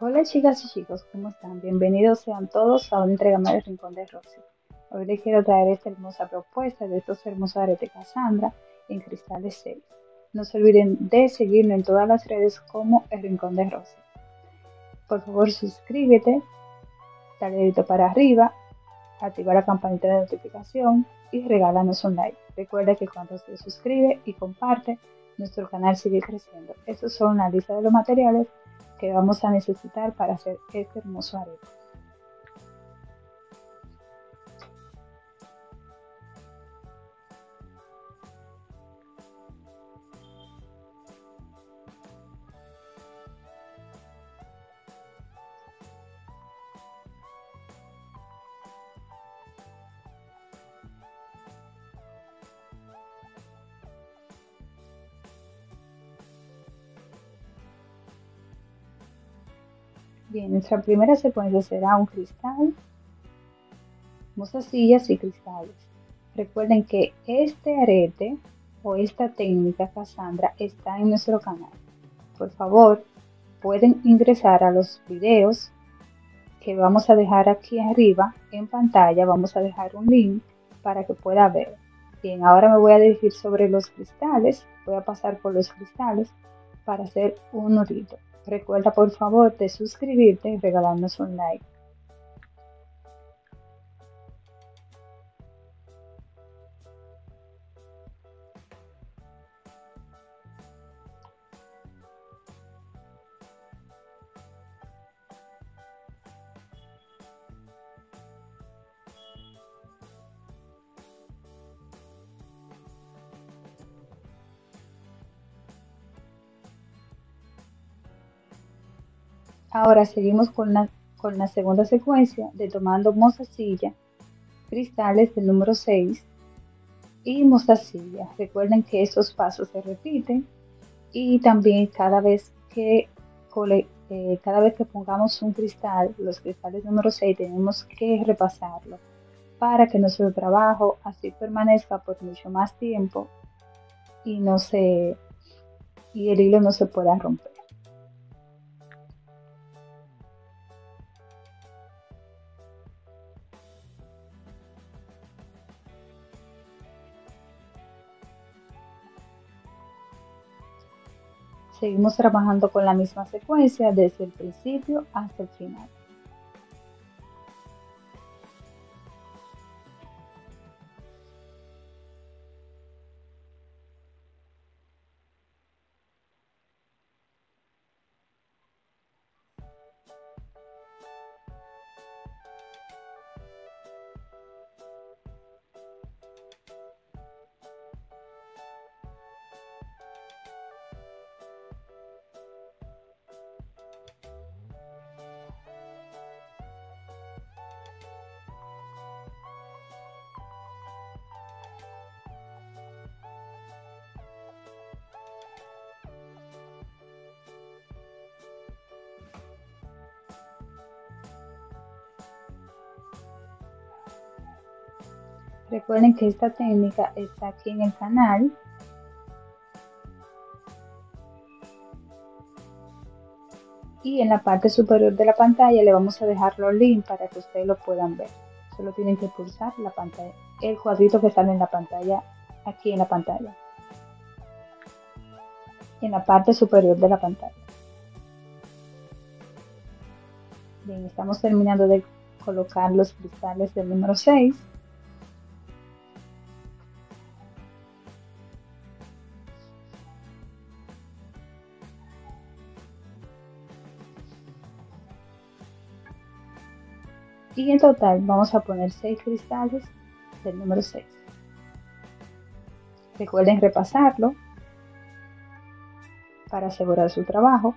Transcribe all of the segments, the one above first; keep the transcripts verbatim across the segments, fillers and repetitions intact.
Hola chicas y chicos, ¿cómo están? Bienvenidos sean todos a una entrega más del Rincón de Rosy. Hoy les quiero traer esta hermosa propuesta de estos hermosos aretes Cassandra en cristales seis. No se olviden de seguirnos en todas las redes como el Rincón de Rosy. Por favor suscríbete, dale dedito para arriba, activa la campanita de notificación y regálanos un like. Recuerda que cuando se suscribe y comparte, nuestro canal sigue creciendo. Estos son la lista de los materiales que vamos a necesitar para hacer este hermoso arete. Bien, nuestra primera secuencia será un cristal, mostacillas y cristales. Recuerden que este arete o esta técnica Cassandra está en nuestro canal. Por favor, pueden ingresar a los videos que vamos a dejar aquí arriba en pantalla. Vamos a dejar un link para que pueda ver. Bien, ahora me voy a dirigir sobre los cristales. Voy a pasar por los cristales para hacer un nudito. Recuerda por favor de suscribirte y regalarnos un like. Ahora seguimos con la, con la segunda secuencia de tomando mostacilla, cristales del número seis y mostacilla. Recuerden que estos pasos se repiten y también cada vez que, eh, cada vez que pongamos un cristal, los cristales número seis, tenemos que repasarlo para que nuestro trabajo así permanezca por mucho más tiempo y, no se, y el hilo no se pueda romper. Seguimos trabajando con la misma secuencia desde el principio hasta el final. Recuerden que esta técnica está aquí en el canal. Y en la parte superior de la pantalla le vamos a dejar los links para que ustedes lo puedan ver. Solo tienen que pulsar la pantalla, el cuadrito que sale en la pantalla, aquí en la pantalla. En la parte superior de la pantalla. Bien, estamos terminando de colocar los cristales del número seis. Y en total vamos a poner seis cristales del número seis. Recuerden repasarlo para asegurar su trabajo.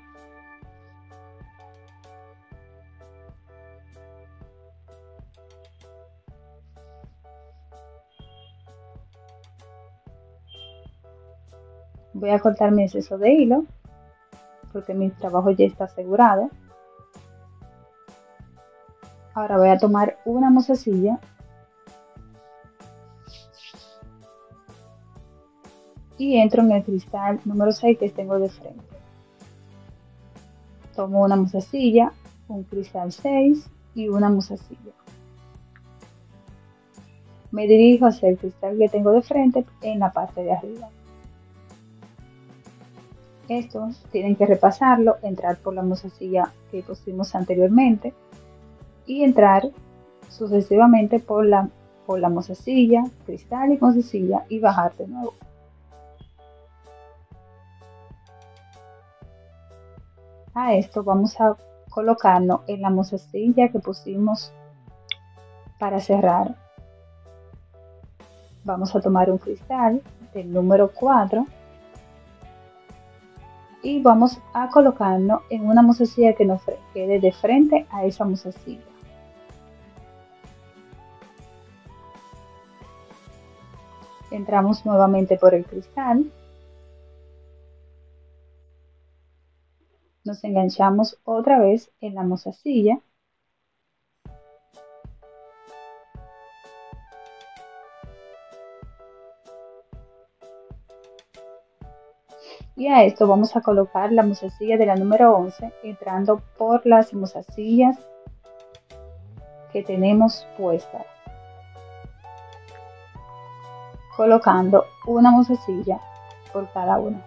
Voy a cortar mi exceso de hilo porque mi trabajo ya está asegurado. Ahora voy a tomar una mostacilla y entro en el cristal número seis que tengo de frente. Tomo una mostacilla, un cristal seis y una mozasilla. Me dirijo hacia el cristal que tengo de frente en la parte de arriba. Esto tienen que repasarlo, entrar por la mozasilla que pusimos anteriormente y entrar sucesivamente por la, por la mozasilla, cristal y mozasilla y bajar de nuevo. A esto vamos a colocarlo en la mozasilla que pusimos para cerrar. Vamos a tomar un cristal del número cuatro y vamos a colocarlo en una mozasilla que nos quede de frente a esa mozasilla. Entramos nuevamente por el cristal. Nos enganchamos otra vez en la mozasilla. Y a esto vamos a colocar la mozasilla de la número once entrando por las mozasillas que tenemos puestas, colocando una mozasilla por cada una.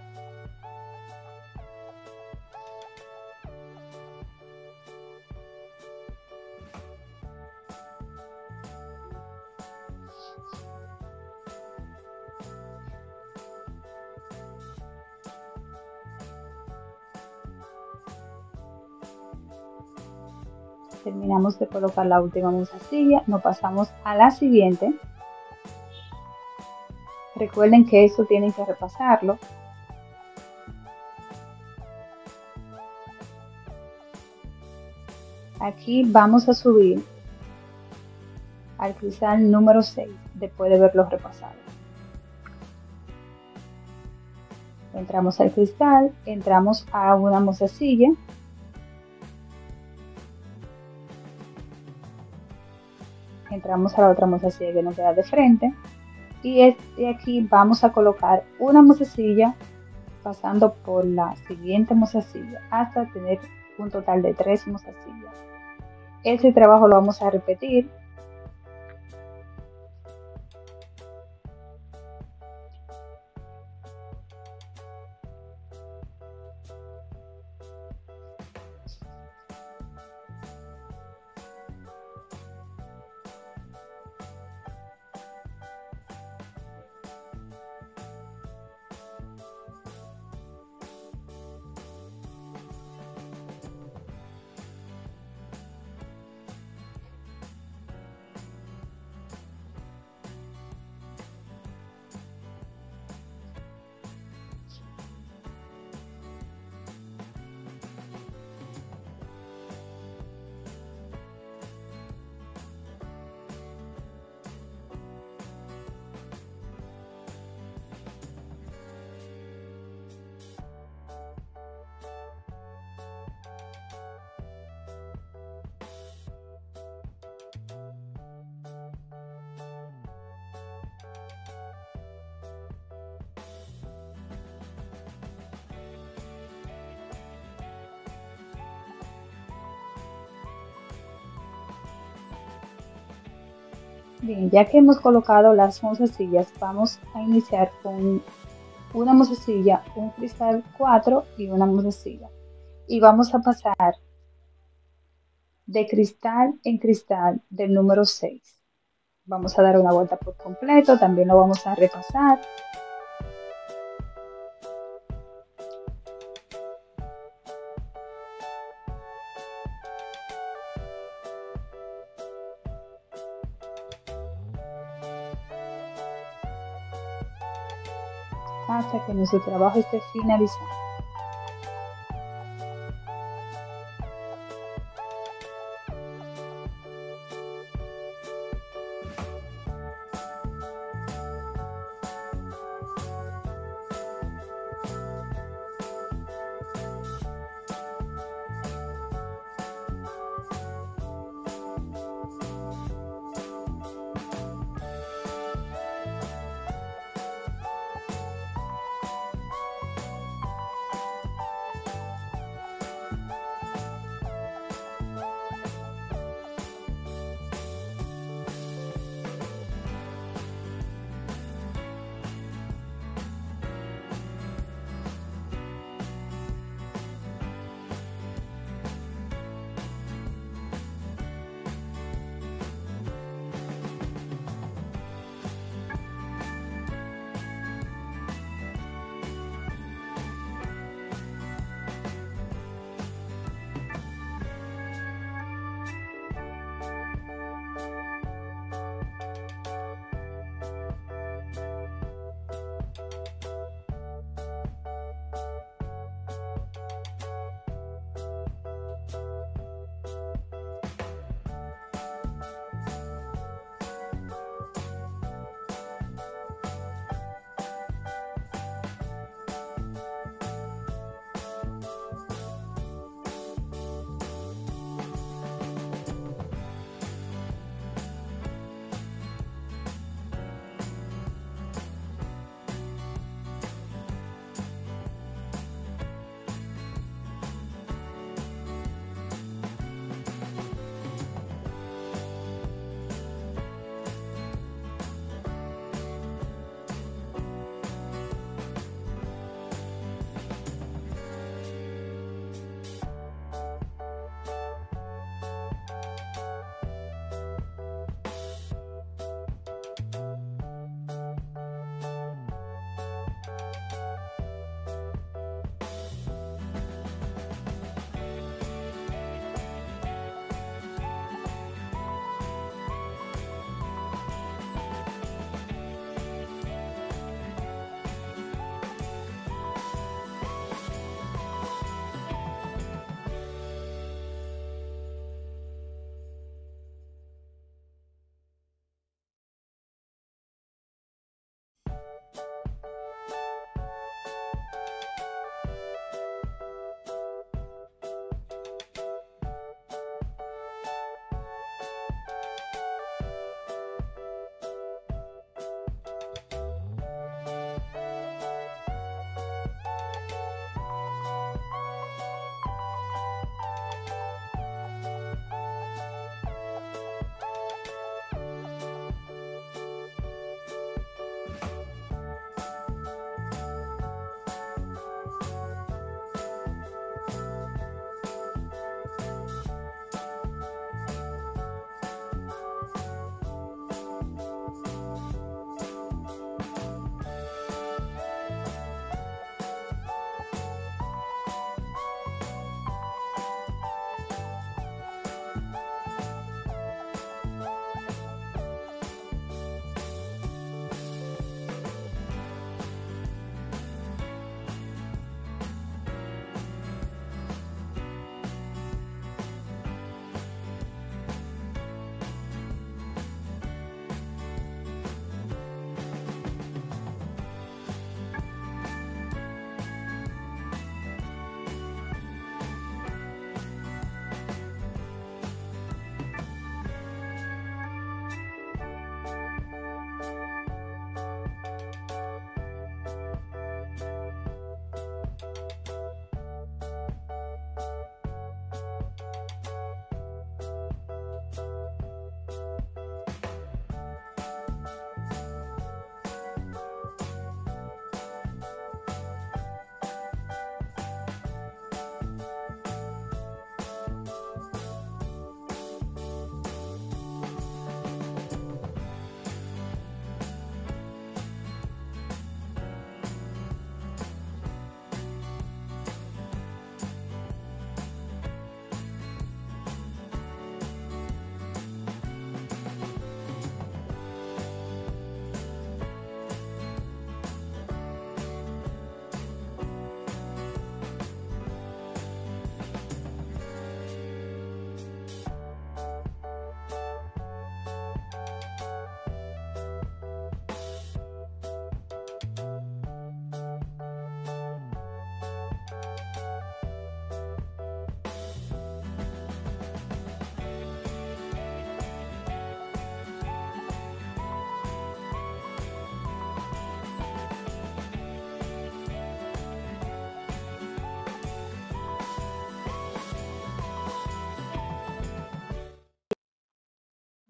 Terminamos de colocar la última mozasilla, nos pasamos a la siguiente. Recuerden que esto tienen que repasarlo. Aquí vamos a subir al cristal número seis después de verlo repasado. Entramos al cristal, entramos a una mozasilla. Entramos a la otra mozasilla que nos queda de frente y este aquí vamos a colocar una mozasilla pasando por la siguiente mozasilla hasta tener un total de tres mozasillas. Este trabajo lo vamos a repetir. Bien, ya que hemos colocado las mozasillas, vamos a iniciar con una mozasilla, un cristal cuatro y una mozasilla. Y vamos a pasar de cristal en cristal del número seis. Vamos a dar una vuelta por completo, también lo vamos a repasar. Hasta que nuestro trabajo esté finalizado.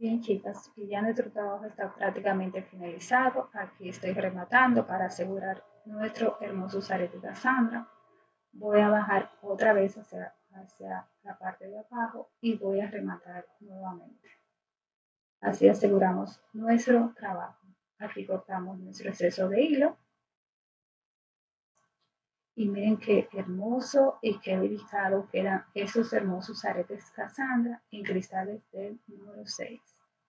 Bien, chicas, y ya nuestro trabajo está prácticamente finalizado. Aquí estoy rematando para asegurar nuestro hermoso arete de Cassandra. Voy a bajar otra vez hacia, hacia la parte de abajo y voy a rematar nuevamente. Así aseguramos nuestro trabajo. Aquí cortamos nuestro exceso de hilo. Y miren qué hermoso y qué delicado quedan esos hermosos aretes Cassandra en cristales del número seis.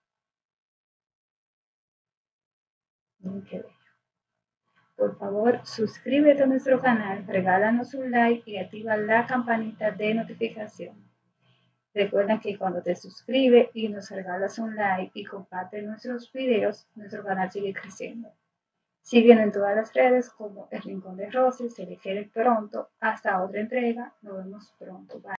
Miren qué bello. Por favor, suscríbete a nuestro canal, regálanos un like y activa la campanita de notificación. Recuerda que cuando te suscribes y nos regalas un like y compartes nuestros videos, nuestro canal sigue creciendo. Síguenos en todas las redes como El Rincón de Rosy. Se le quiere pronto. Hasta otra entrega. Nos vemos pronto. Bye.